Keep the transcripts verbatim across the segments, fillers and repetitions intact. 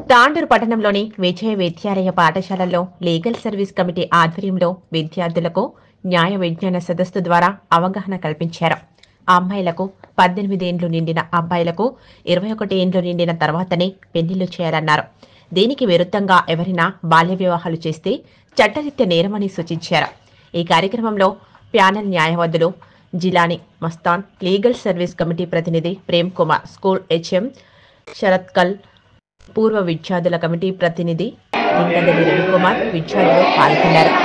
తాండూరు పట్టణంలోని విజయ విద్యాలయ పాఠశాలల్లో legal service committee ఆధ్వర్యంలో విద్యార్థులకు న్యాయ విజ్ఞాన సదస్సు ద్వారా అవగాహన కల్పించారు. అమ్మాయిలకు పద్దెనిమిది ఏండ్లు నిండిన అబ్బాయిలకు ఇరవై ఒకటి ఏండ్లు నిండిన తర్వాతనే పెళ్లిళ్లు చేయాలన్నారు. దీనికి విరుద్ధంగా ఎవరైనా బాల్య వివాహాలు చేస్తే చట్టరీత్యా నేరమని సూచించారు. ఈ కార్యక్రమంలో ప్యానెల్ న్యాయవాదులు Jilani Mastan, legal service committee ప్రతినిధి ప్రేమ్ కుమార్, స్కూల్ హెచ్ఎం శరత్కల్, పూర్వ విద్యార్థుల కమిటీ ప్రతినిధి ఇంకదలి రవికుమార్ విద్యార్థులు పాల్గొన్నారు.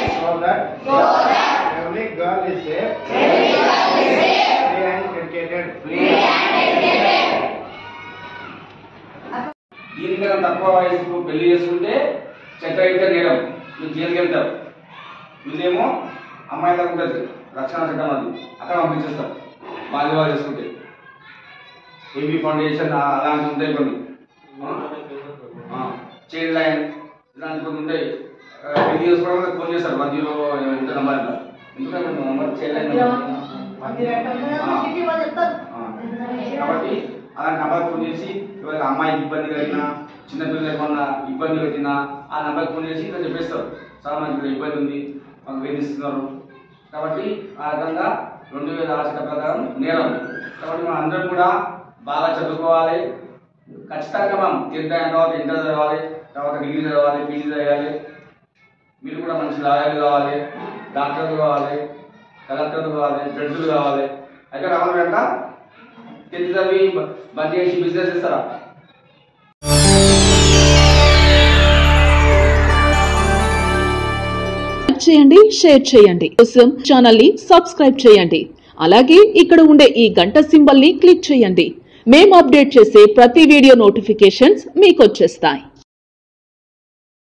దీనికన్నా తక్కువ వయసు పెళ్లి చేసుకుంటే చట్టరీత్యా నేరం, నువ్వు జైలుకి వెళ్తావు. నువ్వేమో అమ్మాయి దాకా ఉంటుంది రక్షణ చట్టం, అది అక్కడ పంపించేస్తావు. బాల్య వివాహాలు చేసుకుంటే ఏబీ ఫౌండేషన్ అలాంటివి ఉంటాయి, కొన్ని చైల్డ్ లైన్ ఇలాంటి కొన్ని ఉంటాయి. పెళ్లి చేసుకోవడం ఫోన్ చేస్తారు వన్ జీరో ఇంత నంబర్, ఎందుకంటే నంబర్ చైల్డ్ లైన్. కాబట్టి అలాంటి నంబర్ ఫోన్ చేసి ఎవరికి అమ్మాయికి ఇబ్బంది కలిగినా, చిన్నపిల్లలు ఏమన్నా ఇబ్బంది పెట్టినా ఆ నంబర్కి ఫోన్ చేసి ఇలా చెప్పేస్తారు, చాలా మంది ఇబ్బంది ఉంది, మాకు వేధిస్తున్నారు. కాబట్టి ఆ రకంగా రెండు వేల ఆరు చట్ట ప్రకారం నేరం. కాబట్టి మనం అందరం కూడా బాగా చదువుకోవాలి. ఖచ్చితంగా మనం టెన్త్ అయిన తర్వాత ఇంటర్ చదవాలి, తర్వాత డిగ్రీ చదవాలి, పీజీ చదవాలి. మీరు కూడా మంచి లాయర్లు కావాలి, డాక్టర్లు కావాలి, కలెక్టర్లు కావాలి, జడ్జిలు కావాలి. అయితే రావాలి వెంట టెన్త్ చదివి బంద్ చేసి బిజినెస్ ఇస్తారా? చేయండి, షేర్ చేయండి, కోసం ఛానల్ ని సబ్స్క్రైబ్ చేయండి. అలాగే ఇక్కడ ఉండే ఈ గంట సింబల్ ని క్లిక్ చేయండి. మేము అప్డేట్ చేసే ప్రతి వీడియో నోటిఫికేషన్స్ మీకు వచ్చేస్తాయి.